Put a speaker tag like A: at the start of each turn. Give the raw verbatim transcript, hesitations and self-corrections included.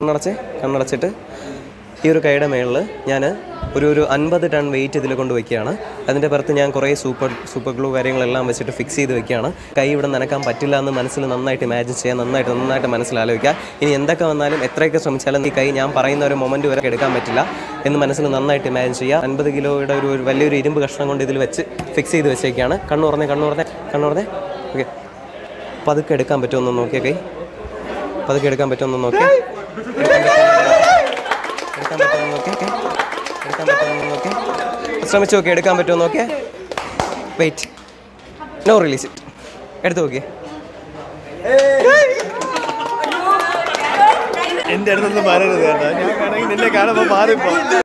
A: കണ്ണടച്ച് കണ്ണടച്ചിട്ട് ഈ ഒരു കൈയുടെ മേളിൽ ഞാൻ ഒരു ഒരു അൻപത് ടൺ വെയിറ്റ് ഇതിൽ കൊണ്ട് വയ്ക്കുകയാണ്. അതിൻ്റെ പുറത്ത് ഞാൻ കുറേ സൂപ്പർ സൂപ്പർ ഗ്ലൂ കാര്യങ്ങളെല്ലാം വെച്ചിട്ട് ഫിക്സ് ചെയ്ത് വെക്കുകയാണ്. കൈ ഇവിടെ നനക്കാൻ പറ്റില്ല എന്ന് മനസ്സിൽ നന്നായിട്ട് ഇമാജിൻ ചെയ്യുക, നന്നായിട്ട് നന്നായിട്ട് മനസ്സിലാലോചിക്കുക. ഇനി എന്തൊക്കെ വന്നാലും എത്രയൊക്കെ ശ്രമിച്ചാലും ഈ കൈ ഞാൻ പറയുന്ന ഒരു മൊമെൻറ്റ് വരെ എടുക്കാൻ പറ്റില്ല എന്ന് മനസ്സിൽ നന്നായിട്ട് ഇമാജിൻ ചെയ്യുക. അൻപത് കിലോയുടെ ഒരു ഒരു വലിയൊരു ഇരുമ്പ് കഷ്ണം കൊണ്ട് ഇതിൽ വെച്ച് ഫിക്സ് ചെയ്ത് വെച്ചേക്കാണ്. കണ്ണു തുറന്നേ കണ്ണു തുറന്നേ കണ്ണു തുറന്നേ ഓക്കെ. പതുക്കെ എടുക്കാൻ പറ്റുമെന്ന് നോക്കിയാൽ കൈ പതുക്കെ എടുക്കാൻ പറ്റുമെന്ന് നോക്കിയാൽ എടുക്കാൻ പറ്റുമെന്ന് നോക്കിയാൽ എടുക്കാൻ പറ്റുമെന്ന് നോക്കിയാൽ ശ്രമിച്ചു നോക്കിയാൽ എടുക്കാൻ പറ്റുമെന്ന് നോക്കിയാൽ വെയിറ്റ് നോ റിലീസ് ഇറ്റ് എടുത്ത് നോക്കിയേ.
B: എൻ്റെ അടുത്തൊന്നും മാറരുത് കേട്ടോ, ഞാൻ കാണാൻ നിന്നെ കാണുമ്പോൾ മാറിപ്പോ.